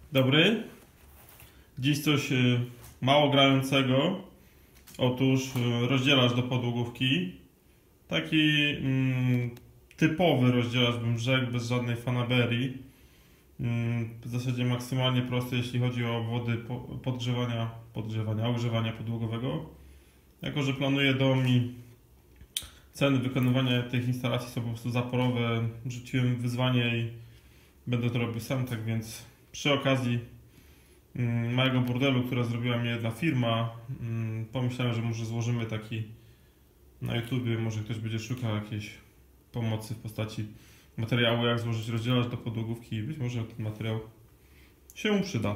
Dobry. Dziś coś mało grającego. Otóż rozdzielacz do podłogówki. Taki typowy rozdzielacz, bym rzekł, bez żadnej fanaberii. W zasadzie maksymalnie prosty, jeśli chodzi o wody ogrzewania podłogowego. Jako że planuję dom i ceny wykonywania tych instalacji są po prostu zaporowe, rzuciłem wyzwanie i będę to robił sam, tak więc przy okazji małego burdelu, które zrobiła mi jedna firma, pomyślałem, że może złożymy taki na YouTubie, może ktoś będzie szukał jakiejś pomocy w postaci materiału, jak złożyć rozdzielacz do podłogówki i być może ten materiał się mu przyda.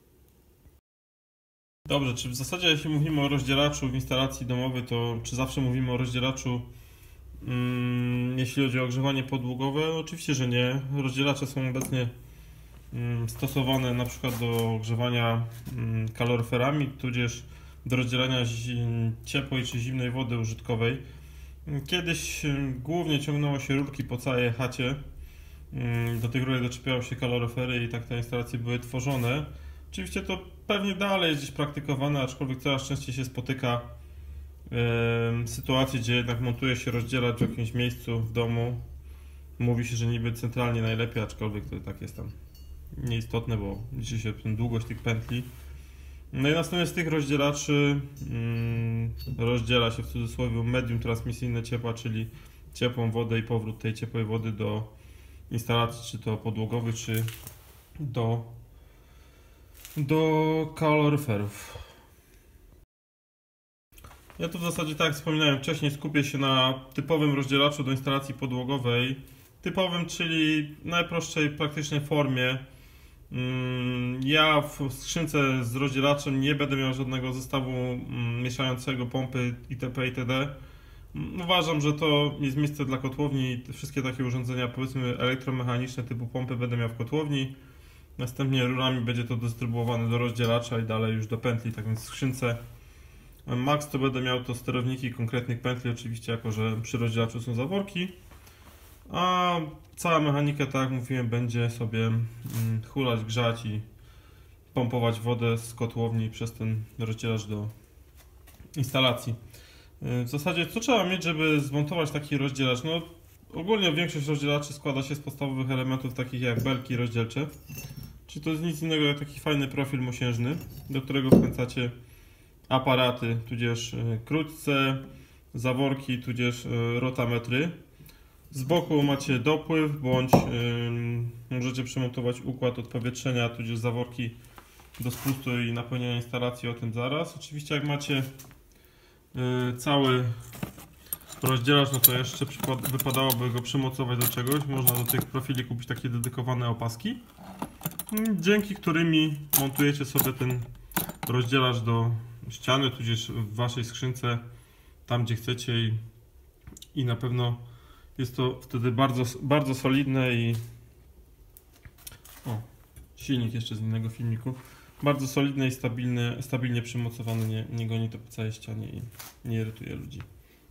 Dobrze, czy w zasadzie jeśli mówimy o rozdzielaczu w instalacji domowej, to czy zawsze mówimy o rozdzielaczu jeśli chodzi o ogrzewanie podłogowe? No, oczywiście, że nie. Rozdzielacze są obecnie stosowane na przykład do ogrzewania kaloryferami, tudzież do rozdzielania ciepłej czy zimnej wody użytkowej. Kiedyś głównie ciągnęło się rurki po całej chacie. Do tych rurek doczepiały się kaloryfery i tak te instalacje były tworzone. Oczywiście to pewnie dalej jest gdzieś praktykowane, aczkolwiek coraz częściej się spotyka sytuacje, gdzie jednak montuje się rozdzielacz w jakimś miejscu w domu. Mówi się, że niby centralnie najlepiej, aczkolwiek to tak jest tam nieistotne, bo liczy się długość tych pętli. No i następnie z tych rozdzielaczy rozdziela się w cudzysłowie medium transmisyjne ciepła, czyli ciepłą wodę i powrót tej ciepłej wody do instalacji, czy to podłogowych, czy do kaloryferów. Ja tu w zasadzie, tak jak wspominałem wcześniej, skupię się na typowym rozdzielaczu do instalacji podłogowej. Typowym, czyli najprostszej praktycznej formie. Ja w skrzynce z rozdzielaczem nie będę miał żadnego zestawu mieszającego pompy itp. itd. Uważam, że to jest miejsce dla kotłowni i wszystkie takie urządzenia, powiedzmy elektromechaniczne typu pompy, będę miał w kotłowni. Następnie rurami będzie to dystrybuowane do rozdzielacza i dalej już do pętli, tak więc w skrzynce max to będę miał to sterowniki konkretnych pętli, oczywiście, jako że przy rozdzielaczu są zaworki. A cała mechanika, tak jak mówiłem, będzie sobie hulać, grzać i pompować wodę z kotłowni przez ten rozdzielacz do instalacji. W zasadzie co trzeba mieć, żeby zmontować taki rozdzielacz? No, ogólnie większość rozdzielaczy składa się z podstawowych elementów takich jak belki rozdzielcze. Czyli to jest nic innego jak taki fajny profil mosiężny, do którego wkręcacie aparaty, tudzież krótce, zaworki, tudzież rotametry. Z boku macie dopływ, bądź możecie przymontować układ odpowietrzenia, tudzież zaworki do spustu i napełnienia instalacji, o tym zaraz. Oczywiście jak macie cały rozdzielacz, no to jeszcze wypadałoby go przymocować do czegoś. Można do tych profili kupić takie dedykowane opaski, dzięki którymi montujecie sobie ten rozdzielacz do ściany, tudzież w waszej skrzynce, tam gdzie chcecie i na pewno jest to wtedy bardzo, bardzo solidne i silnik jeszcze z innego filmiku. Bardzo solidne i stabilnie przymocowane, nie goni to po całej ścianie i nie irytuje ludzi.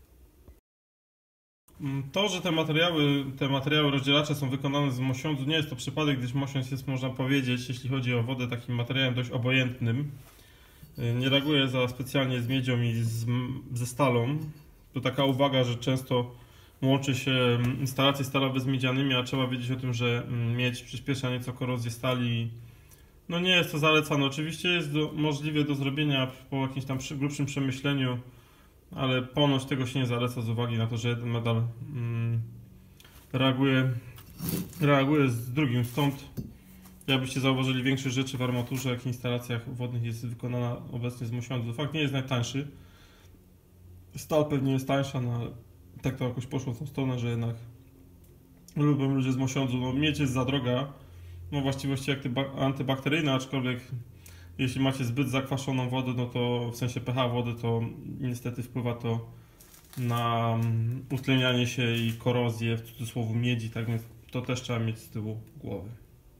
To, że te materiały rozdzielacze są wykonane z mosiądzu, nie jest to przypadek, gdyż mosiądz jest, można powiedzieć, jeśli chodzi o wodę, takim materiałem dość obojętnym. Nie reaguje za specjalnie z miedzią i ze stalą. To taka uwaga, że często łączy się instalacje stalowe z miedzianymi, a trzeba wiedzieć o tym, że miedź przyspiesza nieco korozję stali. No nie jest to zalecane. Oczywiście jest możliwe do zrobienia po jakimś tam grubszym przemyśleniu, ale ponoć tego się nie zaleca z uwagi na to, że jeden medal reaguje z drugim. Stąd, jakbyście zauważyli, większość rzeczy w armaturze, jak i installacjach wodnych jest wykonana obecnie z mosiądzu. Fakt nie jest najtańszy. Stal pewnie jest tańsza, no ale tak to jakoś poszło w tą stronę, że jednak lubią ludzie z mosiądzu. No, miedź jest za droga, no właściwości antybakteryjne, aczkolwiek jeśli macie zbyt zakwaszoną wodę, no to w sensie pH wody, to niestety wpływa to na utlenianie się i korozję, w cudzysłowie, miedzi, tak więc to też trzeba mieć z tyłu głowy.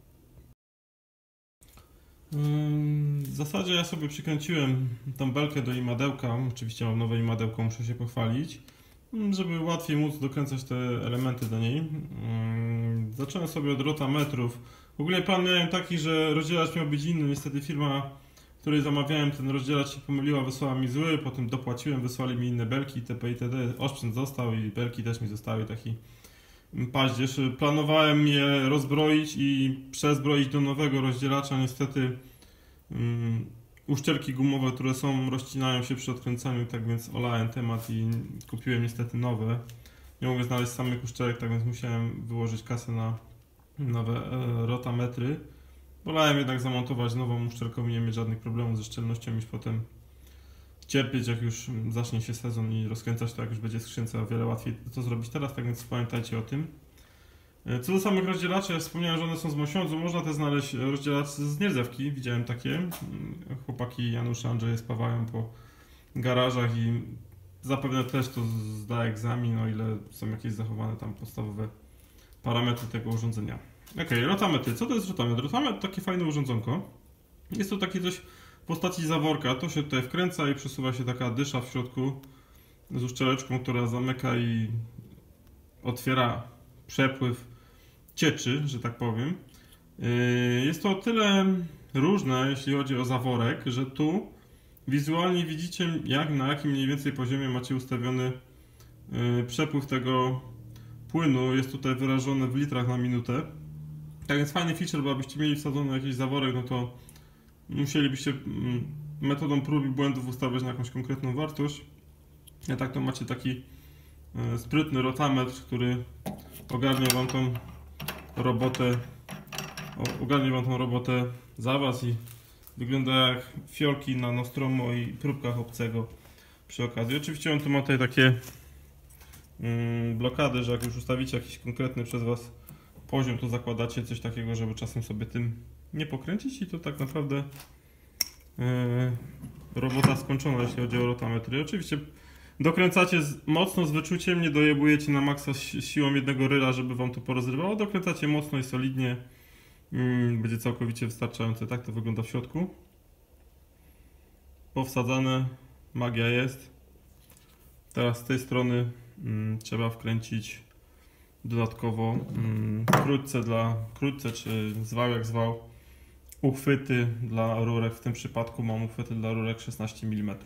W zasadzie ja sobie przykręciłem tą belkę do imadełka, oczywiście mam nowe imadełko, muszę się pochwalić, żeby łatwiej móc dokręcać te elementy do niej. Zacząłem sobie od rotametrów. Ogólnie plan miałem taki, że rozdzielacz miał być inny. Niestety firma, której zamawiałem ten rozdzielacz, się pomyliła, wysłała mi zły, potem dopłaciłem, wysłali mi inne belki, itp. itd. Osprzęt został i belki też mi zostały, taki paździerz. Planowałem je rozbroić i przezbroić do nowego rozdzielacza. Niestety uszczelki gumowe, które są, rozcinają się przy odkręcaniu, tak więc olałem temat i kupiłem niestety nowe. Nie mogę znaleźć samych uszczelek, tak więc musiałem wyłożyć kasę na nowe rotametry. Wolałem jednak zamontować nową uszczelką i nie mieć żadnych problemów ze szczelnością, niż potem cierpieć, jak już zacznie się sezon i rozkręcać to, jak już będzie skrzynce, o wiele łatwiej to zrobić teraz, tak więc pamiętajcie o tym. Co do samych rozdzielaczy, ja wspomniałem, że one są z Mosiądzu. Można też znaleźć rozdzielacz z Nierdzewki, widziałem takie. Chłopaki Janusz, Andrzej spawają po garażach i zapewne też to zda egzamin, o ile są jakieś zachowane tam podstawowe parametry tego urządzenia. Ok, rotametry. Co to jest rotametr? Rotametr to takie fajne urządzonko. Jest to takie coś w postaci zaworka. To się tutaj wkręca i przesuwa się taka dysza w środku z uszczeleczką, która zamyka i otwiera przepływ cieczy, że tak powiem. Jest to o tyle różne, jeśli chodzi o zaworek, że tu wizualnie widzicie, na jakim mniej więcej poziomie macie ustawiony przepływ tego płynu. Jest tutaj wyrażony w litrach na minutę. Tak więc fajny feature, bo abyście mieli wsadzony jakiś zaworek, no to musielibyście metodą prób i błędów ustawiać na jakąś konkretną wartość. A tak to macie taki sprytny rotametr, który ogarnia wam tą robotę za was i wygląda jak fiolki na Nostromo i próbkach obcego przy okazji. Oczywiście on tu ma tutaj takie blokady, że jak już ustawicie jakiś konkretny przez was poziom, to zakładacie coś takiego, żeby czasem sobie tym nie pokręcić i to tak naprawdę robota skończona, jeśli chodzi o rotametry. Oczywiście dokręcacie mocno z wyczuciem, nie dojebujecie na maksa siłą jednego ryla, żeby wam to porozrywało. Dokręcacie mocno i solidnie. Będzie całkowicie wystarczające. Tak to wygląda w środku. Powsadzane. Magia jest. Teraz z tej strony trzeba wkręcić dodatkowo krótce czy zwał jak zwał, uchwyty dla rurek. W tym przypadku mam uchwyty dla rurek 16 mm.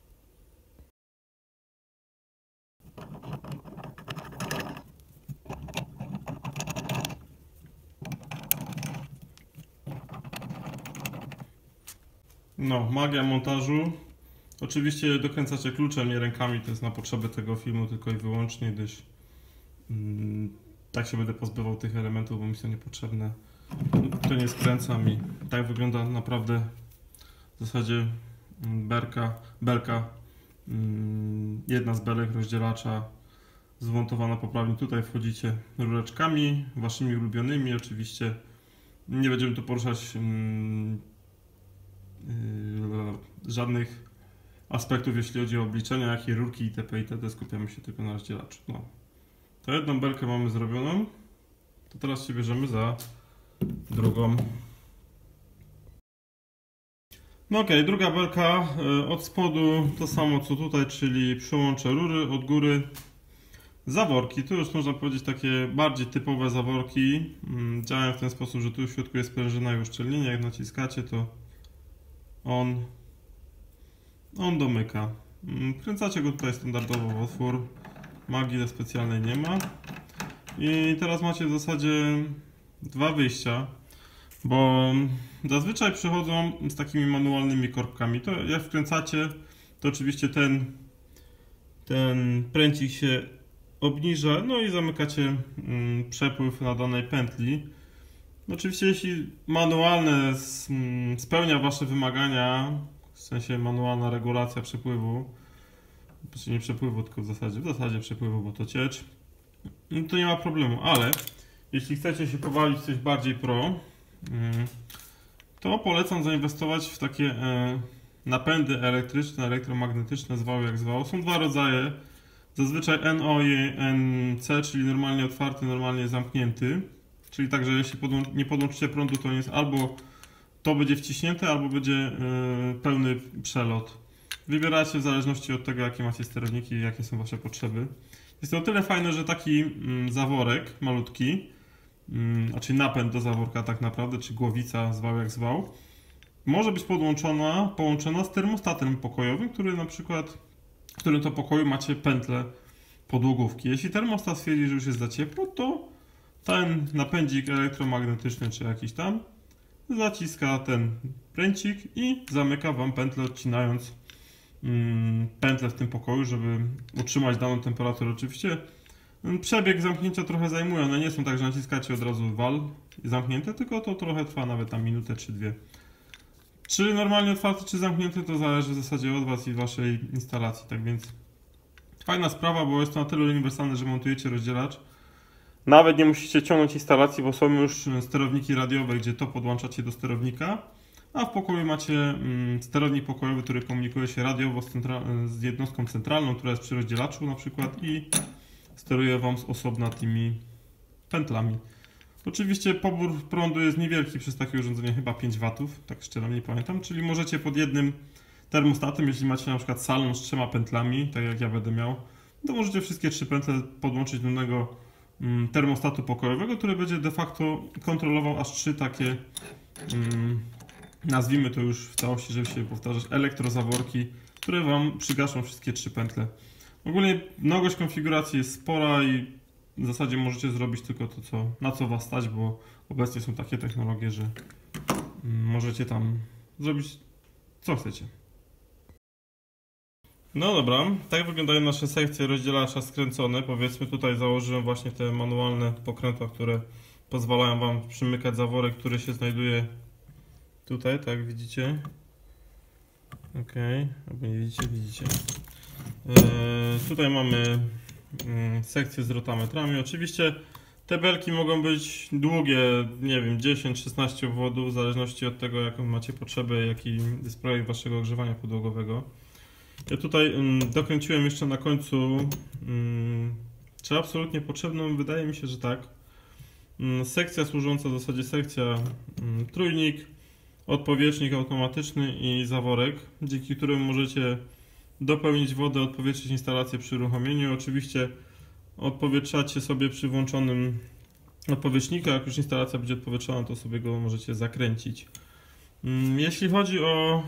No, magia montażu. Oczywiście dokręcacie kluczem, nie rękami, to jest na potrzeby tego filmu tylko i wyłącznie, gdyż tak się będę pozbywał tych elementów, bo mi są niepotrzebne. To nie skręcam i tak wygląda naprawdę w zasadzie belka, jedna z belek rozdzielacza zmontowana poprawnie. Tutaj wchodzicie rureczkami waszymi ulubionymi, oczywiście nie będziemy tu poruszać żadnych aspektów, jeśli chodzi o obliczenia, jakie rurki itp. itd. Skupiamy się tylko na rozdzielaczu. No. To jedną belkę mamy zrobioną, to teraz się bierzemy za drugą. No okej, druga belka od spodu to samo co tutaj, czyli przyłącze rury, od góry zaworki. Tu już można powiedzieć takie bardziej typowe zaworki. Działają w ten sposób, że tu w środku jest sprężyna i uszczelnienie. Jak naciskacie, to on domyka. Kręcacie go tutaj standardowo w otwór. Magii specjalnej nie ma. I teraz macie w zasadzie dwa wyjścia, bo zazwyczaj przychodzą z takimi manualnymi korbkami. To jak wkręcacie, to oczywiście ten pręcik się obniża, no i zamykacie przepływ na danej pętli. Oczywiście jeśli manualne spełnia wasze wymagania, w sensie manualna regulacja przepływu, znaczy nie przepływu, tylko w zasadzie przepływu, bo to ciecz, no to nie ma problemu, ale jeśli chcecie się powalić w coś bardziej pro, to polecam zainwestować w takie napędy elektryczne, elektromagnetyczne, zwał jak zwał. Są dwa rodzaje, zazwyczaj NO i NC, czyli normalnie otwarty, normalnie zamknięty. Czyli tak, że jeśli nie podłączycie prądu, to jest albo to będzie wciśnięte, albo będzie pełny przelot. Wybieracie w zależności od tego, jakie macie sterowniki i jakie są wasze potrzeby. Jest to o tyle fajne, że taki zaworek malutki znaczy napęd do zaworka tak naprawdę, czy głowica, zwał jak zwał, może być połączona z termostatem pokojowym, który na przykład, w którym to pokoju macie pętlę podłogówki. Jeśli termostat stwierdzi, że już jest za ciepło, to ten napędzik elektromagnetyczny czy jakiś tam zaciska ten pręcik i zamyka Wam pętlę, odcinając pętlę w tym pokoju, żeby utrzymać daną temperaturę. Oczywiście przebieg zamknięcia trochę zajmuje, one nie są tak, że naciskacie od razu wal i zamknięte, tylko to trochę trwa nawet tam minutę czy dwie. Czy normalnie otwarty, czy zamknięty, to zależy w zasadzie od Was i Waszej instalacji, tak więc fajna sprawa, bo jest to na tyle uniwersalne, że montujecie rozdzielacz. Nawet nie musicie ciągnąć instalacji, bo są już sterowniki radiowe, gdzie to podłączacie do sterownika, a w pokoju macie sterownik pokojowy, który komunikuje się radiowo z jednostką centralną, która jest przy rozdzielaczu na przykład i steruje Wam z osobna tymi pętlami. Oczywiście pobór prądu jest niewielki przez takie urządzenie, chyba 5 W, tak szczerze nie pamiętam, czyli możecie pod jednym termostatem, jeśli macie na przykład salon z 3 pętlami, tak jak ja będę miał, to możecie wszystkie 3 pętle podłączyć do jednego termostatu pokojowego, który będzie de facto kontrolował aż 3 takie, nazwijmy to już w całości, żeby się powtarzać, elektrozaworki, które Wam przygaszą wszystkie 3 pętle. Ogólnie mnogość konfiguracji jest spora i w zasadzie możecie zrobić tylko to, na co Was stać, bo obecnie są takie technologie, że możecie tam zrobić co chcecie. No dobra, tak wyglądają nasze sekcje rozdzielacza skręcone. Powiedzmy, tutaj założyłem właśnie te manualne pokrętła, które pozwalają Wam przymykać zaworek, który się znajduje tutaj, tak widzicie. Ok, albo nie widzicie, widzicie. Tutaj mamy sekcję z rotametrami. Oczywiście te belki mogą być długie, nie wiem, 10-16 obwodów, w zależności od tego, jaką macie potrzebę, jaki jest projekt Waszego ogrzewania podłogowego. Ja tutaj dokręciłem jeszcze na końcu, czy absolutnie potrzebną? Wydaje mi się, że tak. Sekcja służąca w zasadzie sekcja trójnik, odpowietrznik automatyczny i zaworek, dzięki któremu możecie dopełnić wodę, odpowietrzyć instalację przy uruchomieniu. Oczywiście odpowietrzacie sobie przy włączonym odpowietrzniku, jak już instalacja będzie odpowietrzona, to sobie go możecie zakręcić. Jeśli chodzi o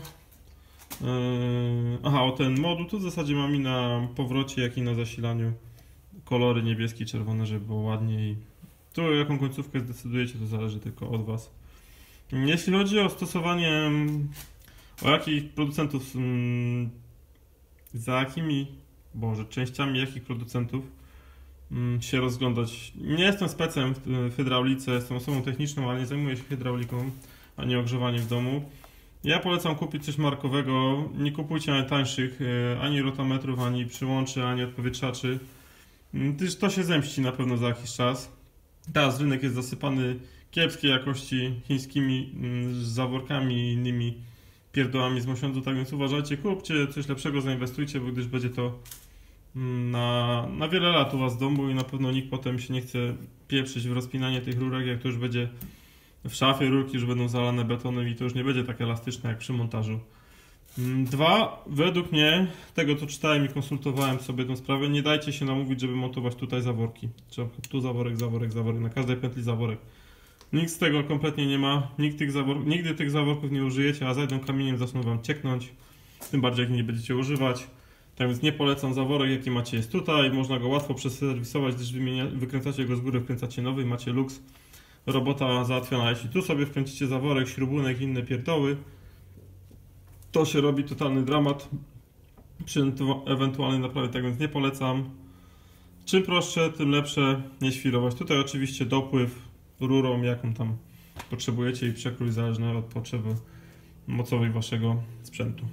o ten moduł, to w zasadzie mam i na powrocie, jak i na zasilaniu kolory niebieski, czerwone, żeby było ładniej. Tu jaką końcówkę zdecydujecie, to zależy tylko od Was. Jeśli chodzi o stosowanie, o jakich producentów, za jakimi, częściami jakich producentów się rozglądać. Nie jestem specem w hydraulice, jestem osobą techniczną, ale nie zajmuję się hydrauliką, ani ogrzewaniem w domu. Ja polecam kupić coś markowego, nie kupujcie najtańszych ani rotametrów, ani przyłączy, ani odpowietrzaczy. To się zemści na pewno za jakiś czas. Teraz rynek jest zasypany kiepskiej jakości chińskimi zaworkami i innymi pierdołami z mosiądzu, tak więc uważajcie, kupcie coś lepszego, zainwestujcie, bo gdyż będzie to na wiele lat u Was w domu i na pewno nikt potem się nie chce pieprzyć w rozpinanie tych rurek, jak to już będzie w szafie, rurki już będą zalane betonem i to już nie będzie tak elastyczne jak przy montażu. Dwa, według mnie, tego co czytałem i konsultowałem sobie tę sprawę, nie dajcie się namówić, żeby montować tutaj zaworki. Tu zaworek, na każdej pętli zaworek. Nikt z tego kompletnie nie ma, nigdy tych zaworków nie użyjecie, a zajdą kamieniem, zaczną Wam cieknąć, tym bardziej jak nie będziecie używać. Tak więc nie polecam, zaworek jaki macie jest tutaj, można go łatwo przeserwisować, gdyż wykręcacie go z góry, wkręcacie nowy i macie luks. Robota załatwiona. Jeśli tu sobie wkręcicie zaworek, śrubunek i inne pierdoły, to się robi totalny dramat przy ewentualnej naprawie, tak więc nie polecam. Czym prostsze, tym lepsze, nie świrować. Tutaj oczywiście dopływ rurą, jaką tam potrzebujecie i przekrój zależny od potrzeby mocowej Waszego sprzętu.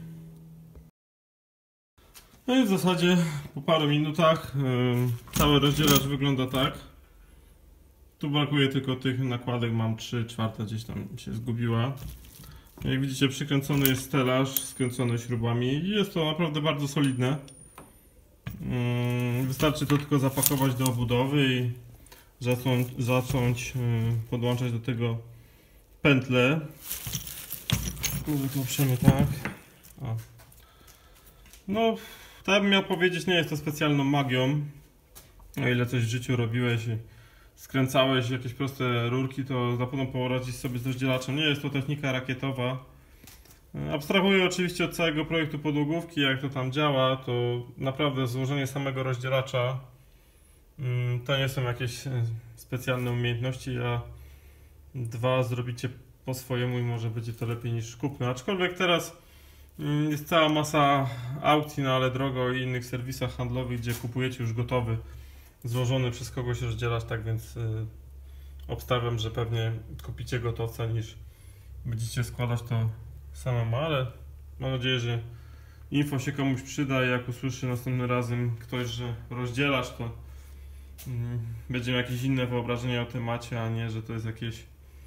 No i w zasadzie po paru minutach cały rozdzielacz wygląda tak. Tu brakuje tylko tych nakładek, mam 3/4 gdzieś tam się zgubiła. Jak widzicie, przykręcony jest stelaż, skręcony śrubami i jest to naprawdę bardzo solidne. Wystarczy to tylko zapakować do obudowy i zacząć podłączać do tego pętlę. Poprzemy tak. O. No, tak bym miał powiedzieć, nie jest to specjalną magią. O ile coś w życiu robiłeś, skręcałeś jakieś proste rurki, to na pewno poradzisz sobie z rozdzielaczem. Nie jest to technika rakietowa. Abstrahuję oczywiście od całego projektu podłogówki, jak to tam działa, to naprawdę złożenie samego rozdzielacza to nie są jakieś specjalne umiejętności, a dwa zrobicie po swojemu i może będzie to lepiej niż kupno. Aczkolwiek teraz jest cała masa aukcji na Allegro i innych serwisach handlowych, gdzie kupujecie już gotowy, złożony przez kogoś rozdzielacz, tak więc obstawiam, że pewnie kupicie gotowca niż będziecie składać to samemu, ale mam nadzieję, że info się komuś przyda i jak usłyszy następnym razem ktoś, że rozdzielasz, to będzie miał jakieś inne wyobrażenie o temacie, a nie, że to jest jakieś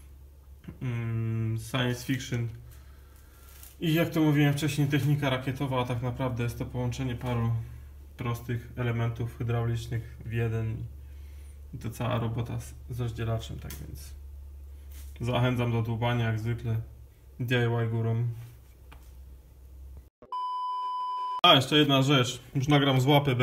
science fiction. I jak to mówiłem wcześniej, technika rakietowa, a tak naprawdę jest to połączenie paru prostych elementów hydraulicznych w jeden i to cała robota z rozdzielaczem, tak więc zachęcam do dłubania jak zwykle. DIY górą. A, jeszcze jedna rzecz. Już nagram z łapy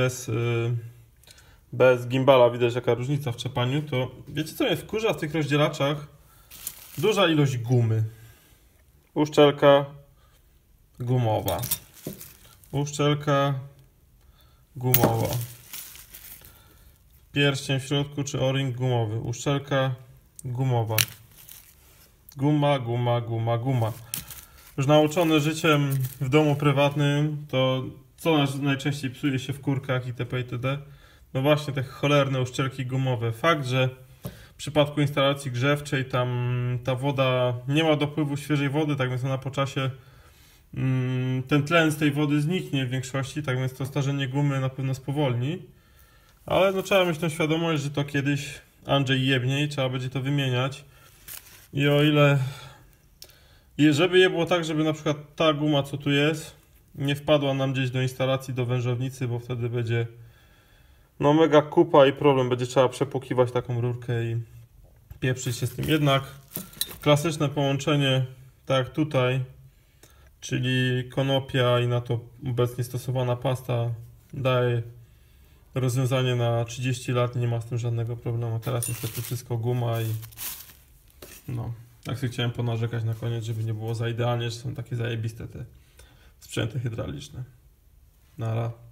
bez gimbala. Widać jaka różnica w czepaniu. To wiecie co mnie wkurza w tych rozdzielaczach? Duża ilość gumy. Uszczelka gumowa. Uszczelka gumowa. Pierścień w środku czy o-ring gumowy. Uszczelka gumowa. Guma, guma, guma, guma. Już nauczony życiem w domu prywatnym, to co najczęściej psuje się w kurkach itp. itd. No właśnie te cholerne uszczelki gumowe. Fakt, że w przypadku instalacji grzewczej tam ta woda, nie ma dopływu świeżej wody, tak więc ona po czasie ten tlen z tej wody zniknie w większości, tak więc to starzenie gumy na pewno spowolni. Ale no trzeba mieć tą świadomość, że to kiedyś Andrzej jebnie i trzeba będzie to wymieniać. I o ile... I żeby nie było tak, żeby na przykład ta guma, co tu jest, nie wpadła nam gdzieś do instalacji, do wężownicy, bo wtedy będzie no mega kupa i problem. Będzie trzeba przepłukiwać taką rurkę i pieprzyć się z tym. Jednak klasyczne połączenie, tak jak tutaj, czyli konopia i na to obecnie stosowana pasta daje rozwiązanie na 30 lat, nie ma z tym żadnego problemu. Teraz niestety wszystko guma i no, tak sobie chciałem ponarzekać na koniec, żeby nie było za idealnie, że są takie zajebiste te sprzęty hydrauliczne. Nara.